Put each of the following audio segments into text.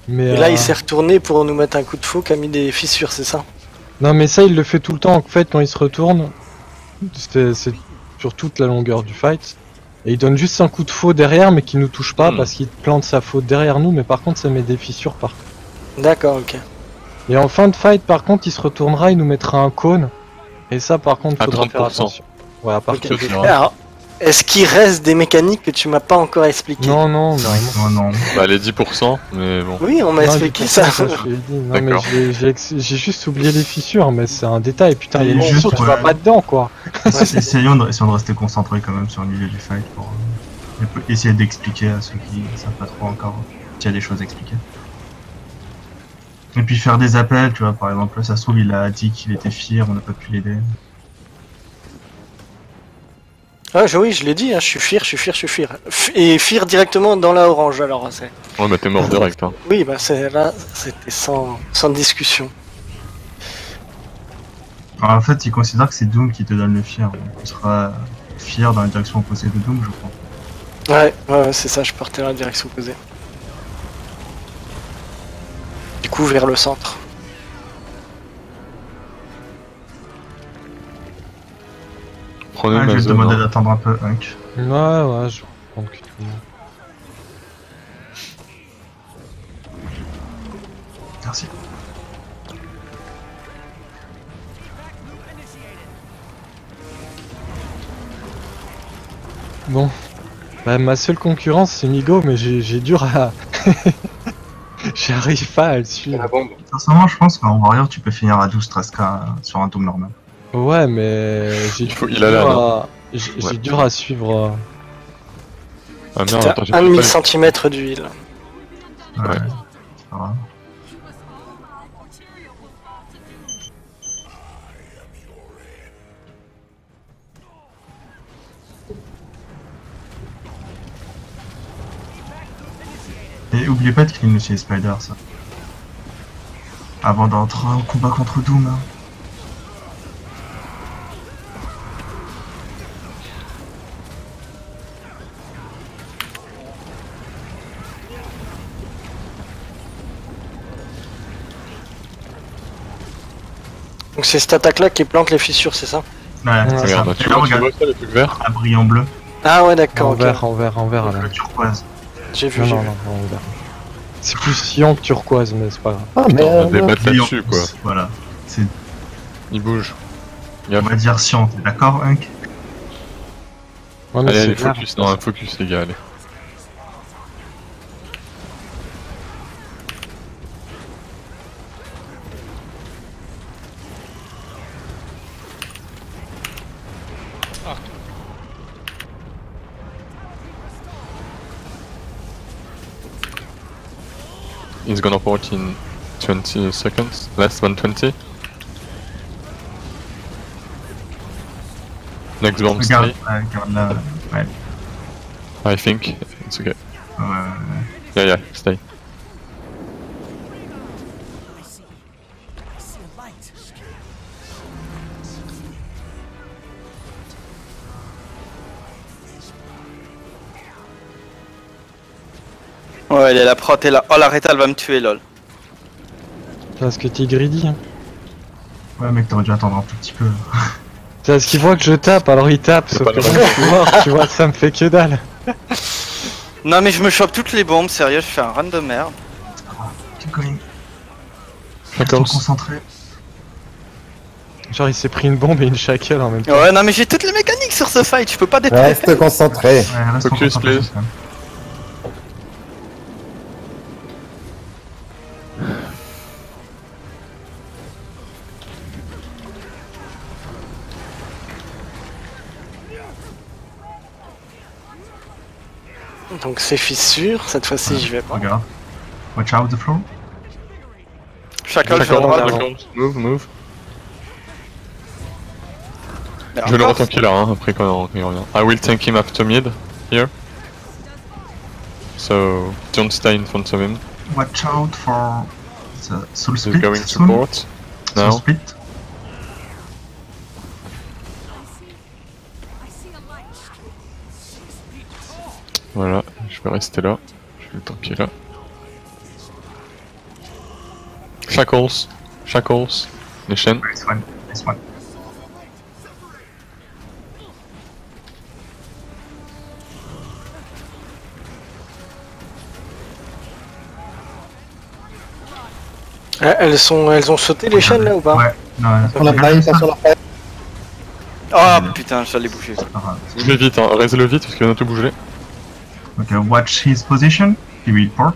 Mais Et là, il s'est retourné pour nous mettre un coup de faux qui a mis des fissures, c'est ça? non, mais ça, il le fait tout le temps. En fait, quand il se retourne, c'est sur toute la longueur du fight. Et il donne juste un coup de faux derrière, mais qui nous touche pas parce qu'il plante sa faute derrière nous. Mais par contre, ça met des fissures par contre. D'accord, ok. Et en fin de fight, par contre, il se retournera, il nous mettra un cône. Et ça, par contre, À faudra faire 30%. attention. Ouais, à partir Ok. de... Alors, est-ce qu'il reste des mécaniques que tu m'as pas encore expliquées? Non, non, non. Non, non. Bah les 10%, mais bon. Oui, on m'a Non, expliqué du coup, ça. je l'ai dit. Non, mais D'accord. j'ai juste oublié les fissures, mais c'est un détail. Putain, il y a une Juste, fissure, tu vas ouais. pas dedans, quoi. Essayons de rester concentrés quand même sur le milieu du fight pour essayer d'expliquer à ceux qui savent pas trop encore qu'il y a des choses à expliquer. Et puis faire des appels, tu vois, par exemple, ça se trouve, il a dit qu'il était fier, on n'a pas pu l'aider. Ah, oui, je l'ai dit, hein, je suis fier, je suis fier, je suis fier. Et fier directement dans la orange, alors. Ouais, bah t'es mort direct, hein. Oui, bah là, c'était sans discussion. Alors, en fait, il considère que c'est Doom qui te donne le fier, donc tu seras fier dans la direction opposée de Doom, je crois. Ouais, c'est ça, je partais dans la direction opposée. Du coup, vers le centre. Prenez Ah, je ma vais te zone. demander Hein. d'attendre un peu, Hunk. Ouais, je vais prendre que... Merci. Bon. Bah, ma seule concurrence, c'est Migo, mais j'ai dur à... J'arrive pas à le suivre. Sincèrement, je pense qu'en Warrior, tu peux finir à 12-13k sur un Doom normal. Ouais, mais il a l'air, j'ai dur à suivre. Ah merde, T'as attends, j'ai 1 pas les- cm d'huile. Ouais. Ouais. C'est pas grave. Et oubliez pas de clean aussi les spiders, ça. Avant d'entrer en combat contre Doom. Hein. Donc c'est cette attaque-là qui plante les fissures, c'est ça? Ouais, c'est ça. Regarde, Et tu là, vois regarde, ça, le truc vert? un brillant bleu, Ah ouais, d'accord, ok. En vert, là. le turquoise. J'ai vu, Non, j'ai non, vu. non, en vert. C'est plus cyan que turquoise, mais c'est pas grave. Ah On va merde. débattre Brillant là-dessus, quoi. plus, voilà. C'est, Il bouge. on va dire cyan, t'es d'accord, Hunk? Ouais, mais Allez, c'est allez, vert. focus, non, un focus, les gars, allez. He's gonna port in 20 seconds, less than 20. Next bomb Regarde, stay, regarde là. Ouais. I think. It's okay. Ouais. Yeah, stay. Ouais, elle est la prot est là. Oh, la réta, elle va me tuer, lol. Parce que t'es greedy. Hein. Ouais, mec, t'aurais dû attendre un tout petit peu. C'est parce qu'il voit que je tape, alors il tape, sauf pas que le moi, je suis mort, tu vois, ça me fait que dalle. Non, mais je me chope toutes les bombes, sérieux, je fais un run de merde. Keep going. D'accord. Reste concentré. Genre il s'est pris une bombe et une shackle en même temps. Ouais, non, mais j'ai toutes les mécaniques sur ce fight, je peux pas détruire. Reste concentré. Ouais, reste Focus, concentré. please. quand même. Donc c'est fissure, cette fois-ci j'y vais pas. Regarde. Watch out the floor. Chacun le fait D'accord, droit. d'avant. d'accord. Move. Mais Je vais le encore, retanker là, hein, après quand il revient. I will tank him after mid, here. So, don't stay in front of him. Watch out for the soul So split. going soon. support. Soul Now. split. Voilà, je vais rester là. Je vais le tanker là. Shackles. Shackles. Les chaînes. Nice one. Nice one. Elles ont sauté les chaînes là ou pas? Ouais, non, On a pas une sur leur tête. Oh putain, j'allais bouger. c'est pas grave. Bougez vite, hein. Raisez-le vite parce qu'il va tout bouger. Ok, watch his position. He will port.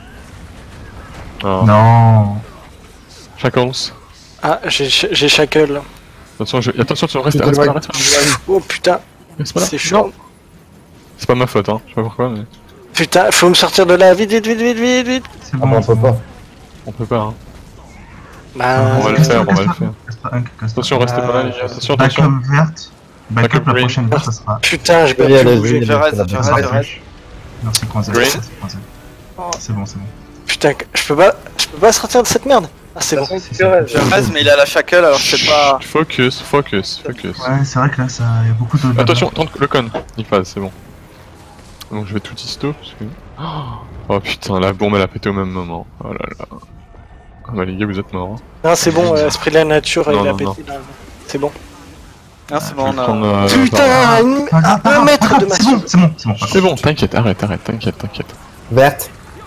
Oh. Non. Shackles. Ah, j'ai shackle. Attention, attention, tu restes Putain, pas là, ouais. reste pas là. Oh putain, Reste pas là. c'est chaud. C'est pas ma faute, hein. Je sais pas pourquoi, mais. Putain, faut me sortir de là, vite, vite, vite, vite, vite, vite. C'est Ah bon. bah on peut pas. On peut pas, hein. Bah, On va le faire, on va le faire. Attention, restez pas là, les gars. Attention, attention. Backup verte. Backup Backup la green. prochaine verte, ça sera. Putain, j'ai pas Oui, pu allez, bouger. oui. J'arrête, c'est la j'arrête, bonne. j'arrête. Merci Croisel. Green. Merci, Croisel. C'est bon, c'est bon. Putain, je peux pas sortir de cette merde. Ah, c'est bon. Je reste, mais il a la shackle alors je sais pas. Focus, focus, focus. Ouais, c'est vrai que là, ça, il y a beaucoup de. Attention, tente le con. Il passe, c'est bon. Donc je vais tout histo parce que. Oh putain, la bombe elle a pété au même moment. Oh là là. Ah bah les gars, vous êtes morts. Hein. Non, c'est bon, esprit de la nature, Non, il a non, non. pété là. C'est bon. Non, c'est Je bon, vais on a. prendre, Putain, à 1 mètre de ma C'est bon, c'est bon, c'est bon. C'est bon, t'inquiète, arrête, t'inquiète. Verte.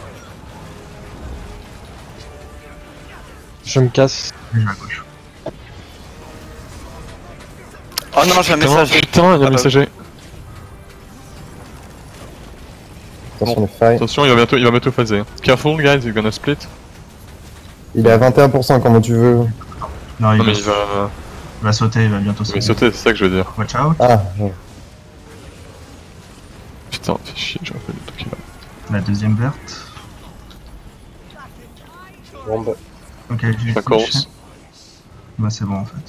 Je me casse. Je vais à gauche. Oh non, j'ai un message. Putain, il y a un messager. Attention les failles. Attention, il va bientôt phaser. Careful guys, you're gonna split. Il est à 21%, comment tu veux. Non, Non mais il va sauter, il va bientôt va sauter. sauter, c'est ça que je veux dire. Watch out. Ah, ouais. Putain, fais chier, j'aurais pas le truc là. La deuxième verte. Bombe. Ok, j'ai Ça commence. Bah, c'est bon en fait.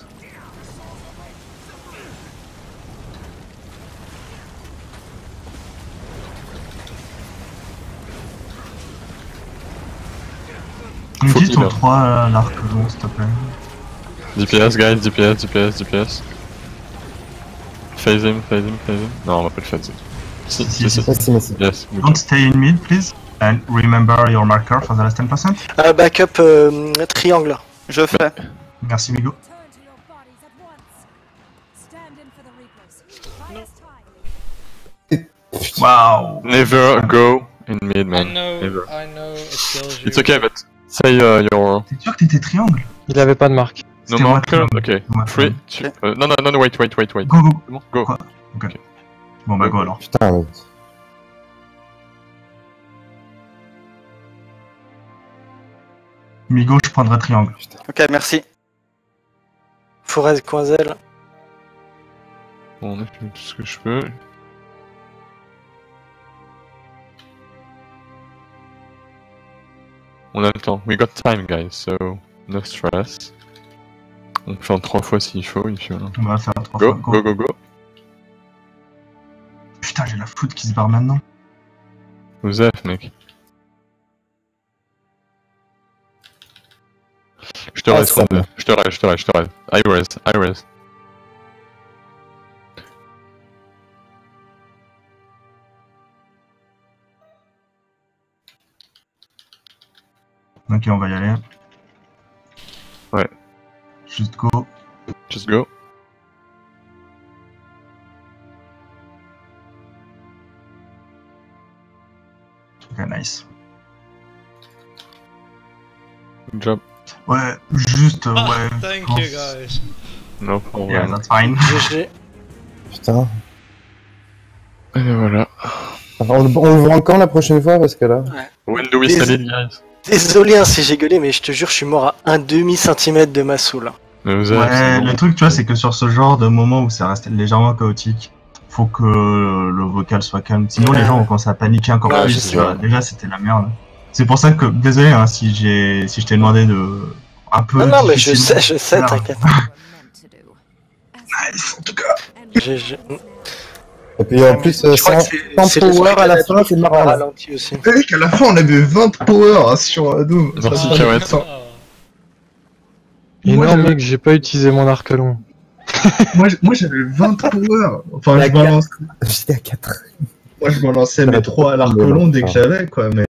Une Faut petite qu'il ou a. 3 l'arc long, s'il te plaît. DPS guys, DPS. Phase him. Non, on va pas le phaser. Si. Si. Yes, good Don't job. stay in mid, please. And remember your marker for the last 10%. Backup triangle. Je fais. Merci, Migo. Turn to your bodies at once. Stand in for the Reapers. Highest high. Waouh. Never go in mid, I man. know, Never. I know, it kills you. It's okay, but say your T'es sûr que t'étais triangle? Il avait pas de marque. no C'était moi, marker. triangle. Okay, Moi, 3, triangle. 2. Non, wait. Go, go. C'est bon, go. Quoi? Bon bah go alors. Putain, mais... Migo, je prendrai triangle. Ok, merci. Forêt Coinzel. Bon, on a fait tout ce que je peux. On a le temps. We got time, guys, so no stress. On peut faire 3 fois s'il faut, if you want. On va faire 3 Go, fois. go. Putain, j'ai la foot qui se barre maintenant. Who's that, mec? Je te Ah, reste, ça va. je te reste. I res. Ok, on va y aller. Ouais. Just go. Just go. Ok, nice. Good job. Ouais, juste, Ah, ouais. thank pense- you guys. No Yeah, problem. that's fine. GG. Putain. Et voilà. On le voit quand la prochaine fois, parce que là... When do we sell it, guys? Désolé hein, si j'ai gueulé, mais je te jure, je suis mort à un demi-centimètre de ma soul. Mais vous Ouais, avez. le truc, tu vois, c'est que sur ce genre de moment où ça reste légèrement chaotique, faut que le vocal soit calme. Sinon, les gens vont commencer à paniquer encore Ouais, plus. je sais. tu vois. Déjà, c'était la merde. C'est pour ça que, désolé, hein, si je t'ai demandé de un peu. Non, mais je difficilement- sais, Voilà. t'inquiète. Nice, en tout cas. GG. Et puis en plus, Je crois que sans c'est le power truc à la a fin, c'est marrant. là. ralenti aussi. Vous savez qu'à la fin, on avait 20 power sur Doom. Merci, Ça, Kawet. Ah. Et Moi, non, j'avais- mec, j'ai pas utilisé mon arc long. Moi, j'avais 20 power. Enfin, La je balance. J'étais à 4. Moi, je balançais mes 3 à l'arc long dès que j'avais, quoi. Mais